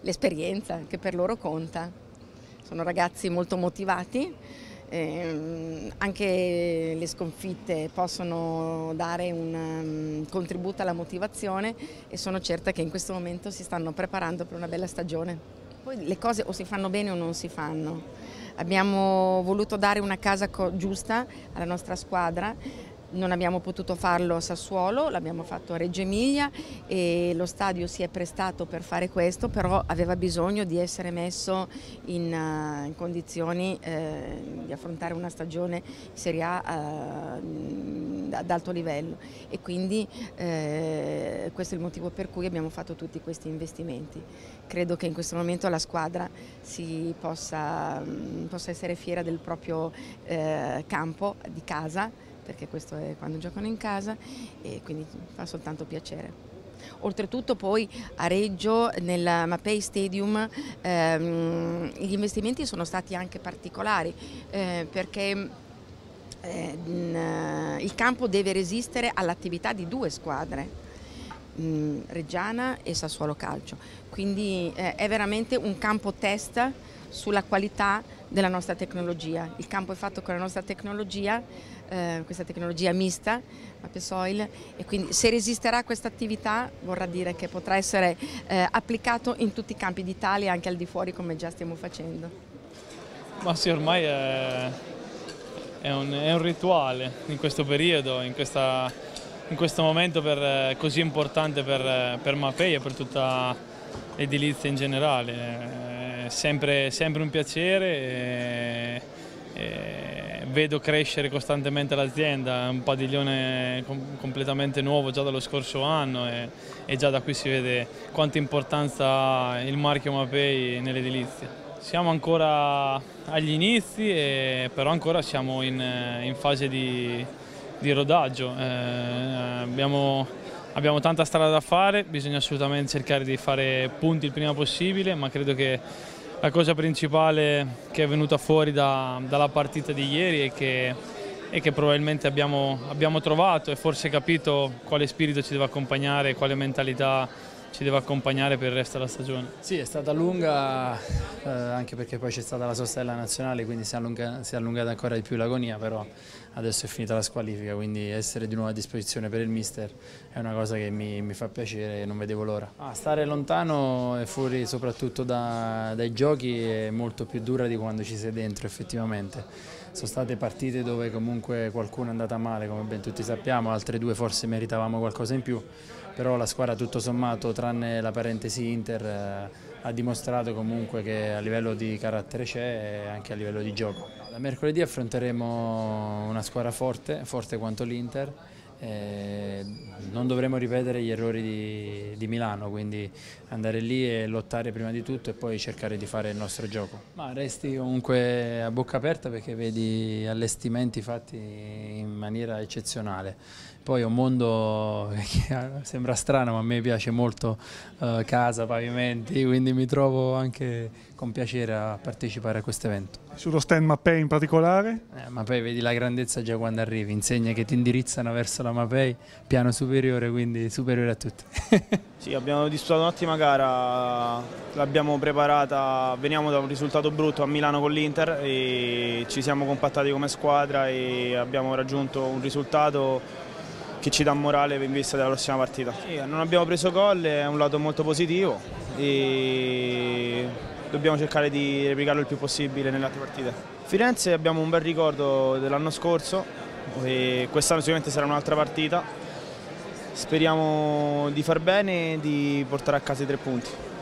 l'esperienza che per loro conta. Sono ragazzi molto motivati, anche le sconfitte possono dare un contributo alla motivazione e sono certa che in questo momento si stanno preparando per una bella stagione. Poi le cose o si fanno bene o non si fanno. Abbiamo voluto dare una casa giusta alla nostra squadra. Non abbiamo potuto farlo a Sassuolo, l'abbiamo fatto a Reggio Emilia e lo stadio si è prestato per fare questo, però aveva bisogno di essere messo in condizioni di affrontare una stagione Serie A ad alto livello e quindi questo è il motivo per cui abbiamo fatto tutti questi investimenti. Credo che in questo momento la squadra possa essere fiera del proprio campo di casa, perché questo è quando giocano in casa e quindi fa soltanto piacere. Oltretutto poi a Reggio nel Mapei Stadium gli investimenti sono stati anche particolari perché il campo deve resistere all'attività di due squadre, Reggiana e Sassuolo Calcio, quindi è veramente un campo test sulla qualità della nostra tecnologia. Il campo è fatto con la nostra tecnologia, questa tecnologia mista, Mapei Soil, e quindi se resisterà a questa attività vorrà dire che potrà essere applicato in tutti i campi d'Italia, anche al di fuori come già stiamo facendo. Ma sì, ormai è un rituale in questo periodo, in questo momento così importante per Mapei e per tutta l'edilizia in generale. È sempre un piacere e vedo crescere costantemente l'azienda, è un padiglione completamente nuovo già dallo scorso anno e già da qui si vede quanta importanza ha il marchio Mapei nell'edilizia. Siamo ancora agli inizi, però ancora siamo in fase di rodaggio. Abbiamo tanta strada da fare, bisogna assolutamente cercare di fare punti il prima possibile, ma credo che la cosa principale che è venuta fuori dalla partita di ieri è che probabilmente abbiamo trovato e forse capito quale spirito ci deve accompagnare, quale mentalità ci deve accompagnare per il resto della stagione. Sì, è stata lunga, anche perché poi c'è stata la sosta della nazionale, quindi si è allungata ancora di più l'agonia, però adesso è finita la squalifica, quindi essere di nuovo a disposizione per il mister è una cosa che mi fa piacere e non vedevo l'ora. Stare lontano e fuori soprattutto dai giochi è molto più dura di quando ci sei dentro effettivamente. Sono state partite dove comunque qualcuno è andata male, come ben tutti sappiamo, altre due forse meritavamo qualcosa in più, però la squadra tutto sommato, tranne la parentesi Inter, ha dimostrato comunque che a livello di carattere c'è e anche a livello di gioco. Da mercoledì affronteremo una squadra forte quanto l'Inter. Non dovremo ripetere gli errori di Milano, quindi andare lì e lottare prima di tutto e poi cercare di fare il nostro gioco. Ma resti comunque a bocca aperta perché vedi allestimenti fatti in maniera eccezionale. Poi è un mondo che sembra strano, ma a me piace molto casa, pavimenti, quindi mi trovo anche con piacere a partecipare a questo evento. Sullo stand Mapei in particolare? Mapei vedi la grandezza già quando arrivi, insegna che ti indirizzano verso la Mapei, piano superiore, quindi superiore a tutti. Sì, abbiamo disputato un'ottima gara, l'abbiamo preparata, veniamo da un risultato brutto a Milano con l'Inter e ci siamo compattati come squadra e abbiamo raggiunto un risultato che ci dà morale in vista della prossima partita. Non abbiamo preso gol, è un lato molto positivo e dobbiamo cercare di replicarlo il più possibile nelle altre partite. Firenze abbiamo un bel ricordo dell'anno scorso e quest'anno sicuramente sarà un'altra partita. Speriamo di far bene e di portare a casa i 3 punti.